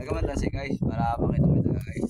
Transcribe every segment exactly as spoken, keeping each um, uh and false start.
Nagamantan si guys para makita mo ito guys.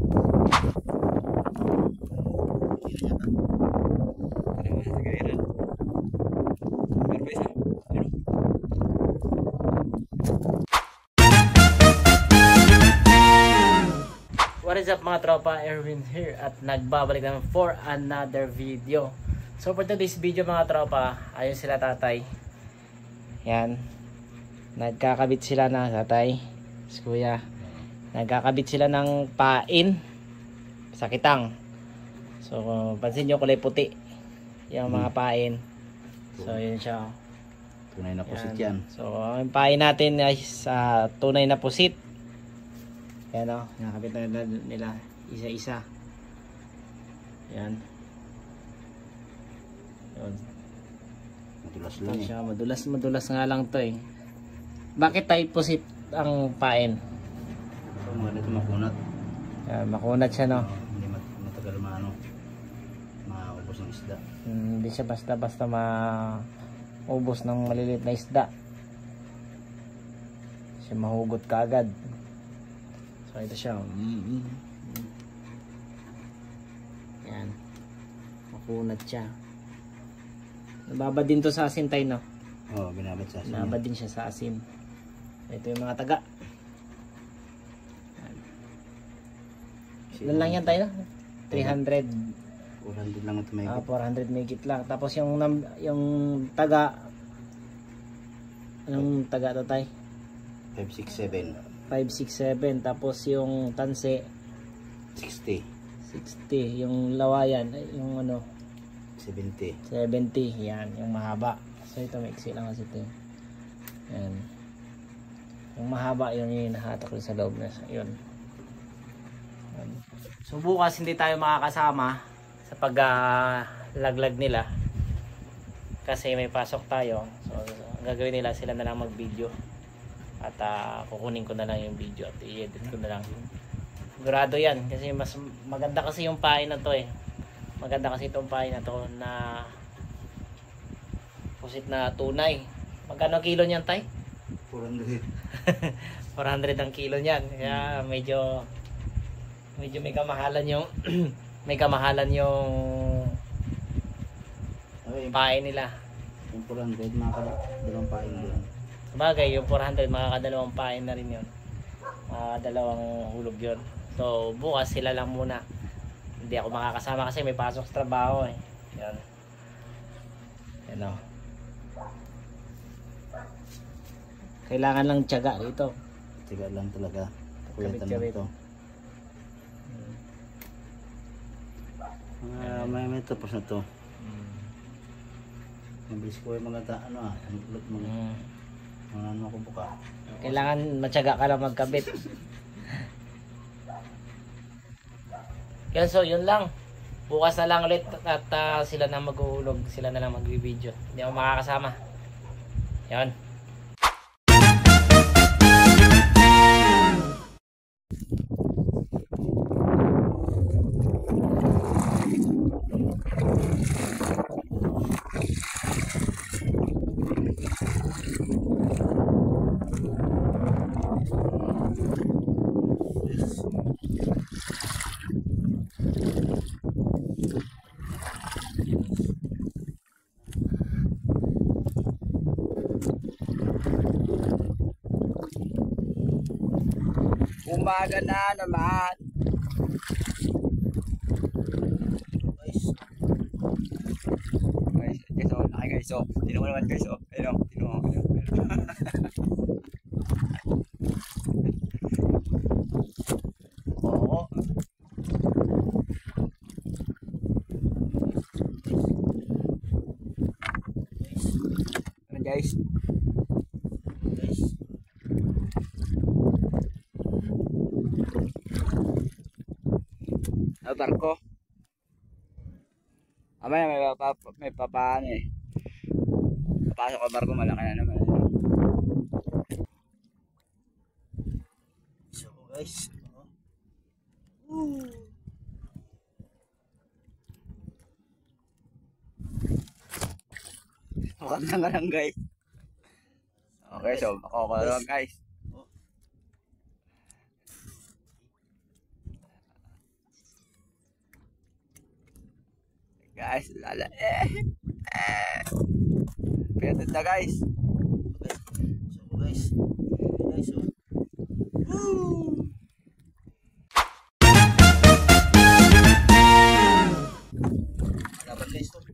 What is up mga tropa, Erwin here at nagbabalik naman for another video. So for today's video mga tropa, ayun sila tatay. Yan. Nagkakabit sila na tatay. Si kuya. Nagkakabit sila ng pain sa kitang. So pansin nyo kulay puti yung mga pain. So yun siya. Tunay na pusit yan. So ang pain natin ay sa tunay na pusit. Yan o, nakakabit na nila isa-isa. Yan. Yun. Madulas lang eh. Madulas, madulas nga lang to eh. Bakit tayo pusit ang pain? So, mga dito makunat. Yan, makunat siya no. Hindi mat matagal maano. Maubos ng isda. Hmm, hindi siya basta-basta maubos ng maliliit na isda. Siya mahugot kaagad. So ito siya. Mm-hmm. Yan. Makunat siya. Nababad din to sa asin tayo no? Oo, oh, binabad sa asin. Nababad din siya sa asin. Ito yung mga taga. Ilan lang yan tayo? three hundred. four hundred lang ito may. Ah, four hundred megit lang. Tapos yung yung taga anong taga to tayo? five six seven. five six seven. Tapos yung tanse sixty. sixty. Yung lawayan yung ano seventy. seventy. Yan yung mahaba. So ito maiksi lang kasi ito. Yan. Yung mahaba yun yung nahatak sa loob na yun. Yan. So bukas hindi tayo makakasama sa paglaglag uh, nila kasi may pasok tayo. So ang gagawin nila sila na lang mag video at uh, kukunin ko na lang yung video at i-edit ko na lang. Sigurado yan kasi mas maganda kasi yung pain na to eh. Maganda kasi itong pain na to na pusit na tunay. Magkano kilo niyan tay? four hundred. four hundred ang kilo niyan. Kaya medyo medyo may kamahalan yung may kamahalan yung Okay. pain nila. Yung four hundred makakadalawang pain din. Sabagay yung four hundred makakadalawang pain na rin yun. Makakadalawang hulog yun. So bukas sila lang muna. Hindi ako makakasama kasi may pasok sa trabaho eh. Yan. Yan o. Kailangan lang tiyaga dito. Tiyaga lang talaga. Kulitan Kabit-kabit. lang ito. Mga may may tapos na to. Hmm. Mabilis ko yung mga ta ano ah. Mga mga Hmm. mga ano ko buka. Kailangan matyaga ka lang magkabit. Yan, so yun lang. Bukas na lang ulit at uh, sila na maghuhulog, sila na lang mag-video. Hindi ako makakasama. Yan. Umaga na naman. Guys. Guys, guys, oh, laki guys, oh. Tino mo naman guys, oh. Ayun, oh. Tino mo, ayun. Oo. Ayun guys. Guys. Ang barko. Amaya may papa, may papaano eh. Papasok ang barko, malaki na naman. So guys. Woo! Mukhang na nga lang guys. Okay, so makukuha lang guys. Guys, lala. Eh. Eh. Piatot na guys. So guys, guys, so. Woo! Dapat guys to.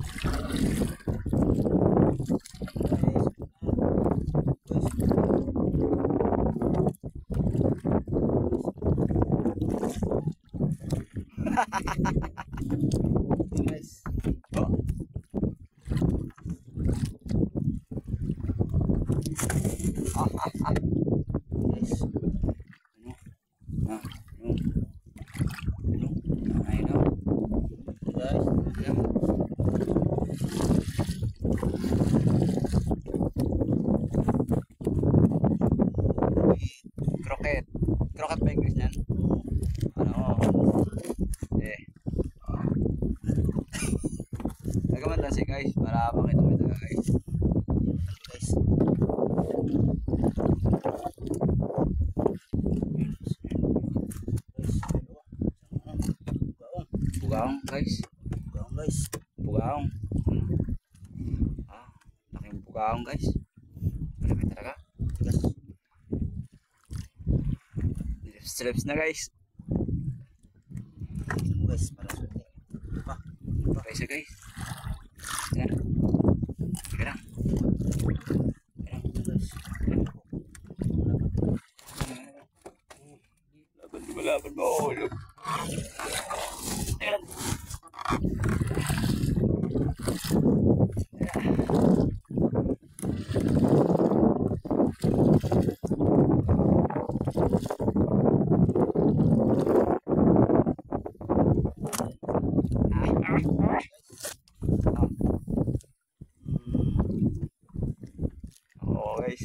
Guys. Oh. Ah, ah, ah. Guys. Ano? Ah, ano? Ano? Ay, no. Guys. Ano? Croquet. Croquet ba English niyan? Ano? Eh. Nagaman lang si guys para makita mo ito guys. Guys. Bugaong guys. Bugaong guys. Bugaong. Ah, laking bugaong guys. Marami talaga. Guys. Strips na guys. Guys, para suti. Pa. Guys, ah, guys. Yan. Sige lang. Guys. Laban mo, laban mo. Hulog. Ayan. Oo guys.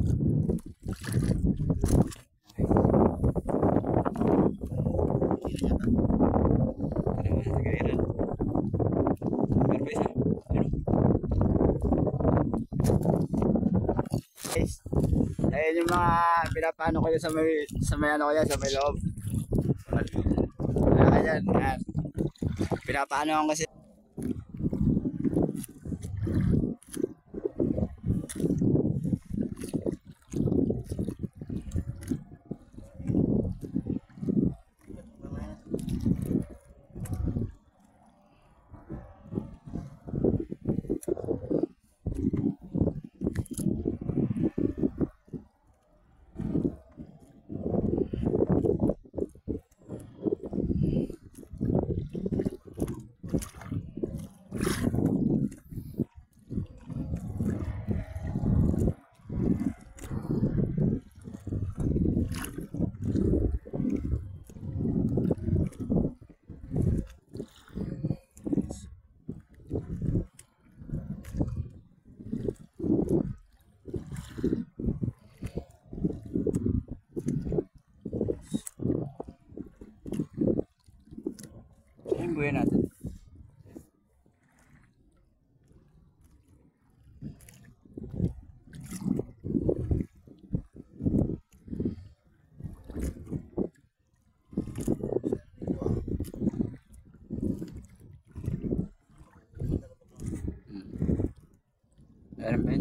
Ano ba sa gairan? Meron ba isa? Ano? Guys, ayun yung mga pinapano ko yun sa may, sa may ano ko yan, sa may loob. Wala ka dyan, yan. Pinapaano ko kasi. Ano yung buhay natin? Meron ba yun?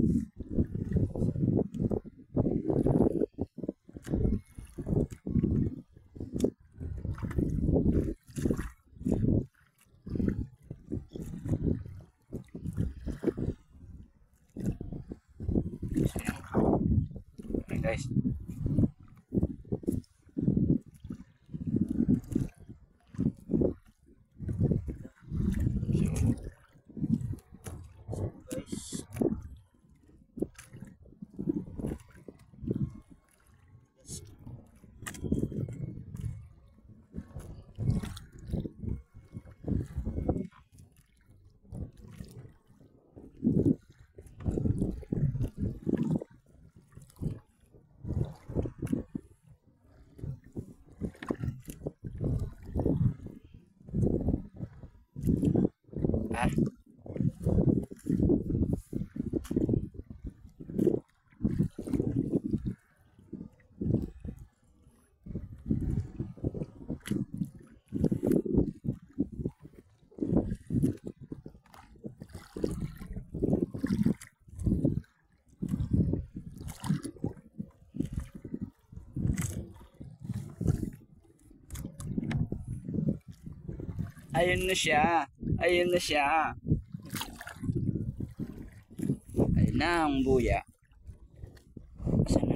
Okay guys. Guys. Ayun na siya. Ayun na siya. Ayun na ang buya. Asan